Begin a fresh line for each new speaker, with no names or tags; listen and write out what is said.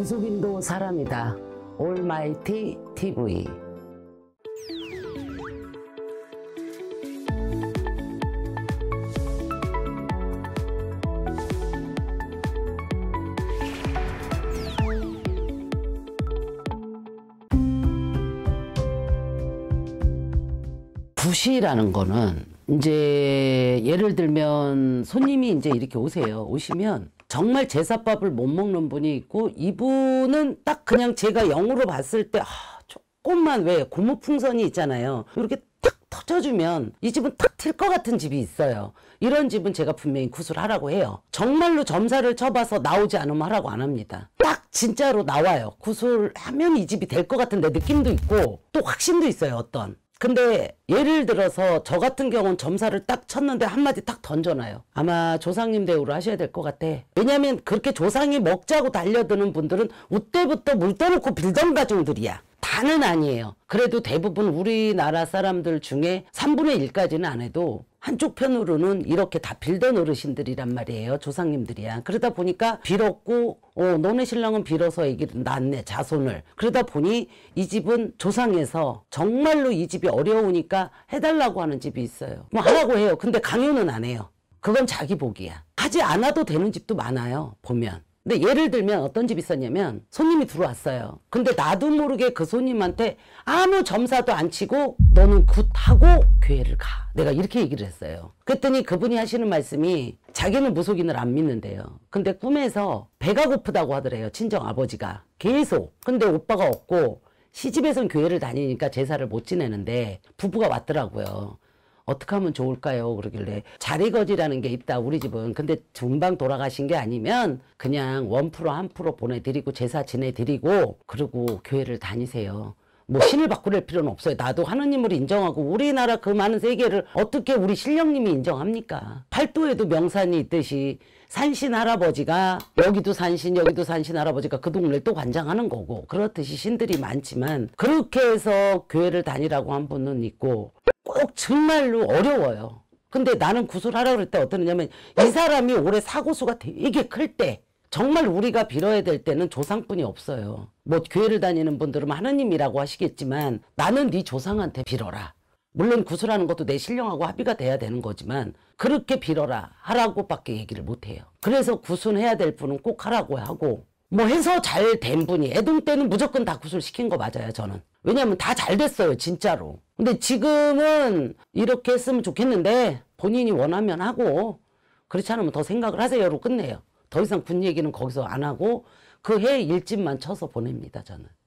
무속인도 사람이다. 올마이티 TV. 굿이라는 거는 이제 예를 들면 손님이 이제 이렇게 오시면 정말 제사밥을 못 먹는 분이 있고, 이분은 딱 그냥 제가 영으로 봤을 때 조금만 왜 고무풍선이 있잖아요. 이렇게 탁 터져주면 이 집은 탁 튈 것 같은 집이 있어요. 이런 집은 제가 분명히 굿을 하라고 해요. 정말로 점사를 쳐봐서 나오지 않으면 하라고 안 합니다. 딱 진짜로 나와요. 굿을 하면 이 집이 될 것 같은 내 느낌도 있고 또 확신도 있어요, 어떤. 근데 예를 들어서 저 같은 경우는 점사를 딱 쳤는데 한마디 딱 던져놔요. 아마 조상님 대우를 하셔야 될 것 같아. 왜냐면 그렇게 조상이 먹자고 달려드는 분들은 우때부터 물 떠놓고 빌던 가정들이야. 다는 아니에요. 그래도 대부분 우리나라 사람들 중에 3분의 1까지는 안 해도 한쪽 편으로는 이렇게 다 빌던 어르신들이란 말이에요. 조상님들이야. 그러다 보니까 빌었고 너네 신랑은 빌어서 애기를 낳았네, 자손을. 그러다 보니 이 집은 조상에서 정말로 이 집이 어려우니까 해달라고 하는 집이 있어요. 뭐 하라고 해요. 근데 강요는 안 해요. 그건 자기 복이야. 하지 않아도 되는 집도 많아요, 보면. 근데 예를 들면 어떤 집이 있었냐면 손님이 들어왔어요. 근데 나도 모르게 그 손님한테 아무 점사도 안 치고 너는 굿하고 교회를 가. 내가 이렇게 얘기를 했어요. 그랬더니 그분이 하시는 말씀이 자기는 무속인을 안 믿는데요. 근데 꿈에서 배가 고프다고 하더래요. 친정 아버지가. 계속. 근데 오빠가 없고 시집에선 교회를 다니니까 제사를 못 지내는데 부부가 왔더라고요. 어떻게 하면 좋을까요? 그러길래 자리거지라는 게 있다, 우리 집은. 근데 금방 돌아가신 게 아니면 그냥 1% 1% 보내드리고 제사 지내드리고 그리고 교회를 다니세요. 뭐 신을 바꾸릴 필요는 없어요. 나도 하느님을 인정하고 우리나라 그 많은 세계를 어떻게 우리 신령님이 인정합니까? 팔도에도 명산이 있듯이 산신 할아버지가 여기도 산신 여기도 산신 할아버지가 그 동네를 또 관장하는 거고, 그렇듯이 신들이 많지만 그렇게 해서 교회를 다니라고 한 분은 있고 꼭 정말로 어려워요. 근데 나는 굿을 하라고 그럴 때 어떠냐면 이 사람이 올해 사고수가 되게 클 때, 정말 우리가 빌어야 될 때는 조상뿐이 없어요. 뭐 교회를 다니는 분들은 하느님이라고 하시겠지만 나는 네 조상한테 빌어라. 물론 굿을 하는 것도 내 신령하고 합의가 돼야 되는 거지만 그렇게 빌어라 하라고 밖에 얘기를 못해요. 그래서 굿은 해야 될 분은 꼭 하라고 하고, 뭐 해서 잘 된 분이 애동 때는 무조건 다 굿을 시킨 거 맞아요, 저는. 왜냐면 다 잘 됐어요, 진짜로. 근데 지금은 이렇게 했으면 좋겠는데 본인이 원하면 하고 그렇지 않으면 더 생각을 하세요로 끝내요. 더 이상 군 얘기는 거기서 안 하고 그 해 일집만 쳐서 보냅니다, 저는.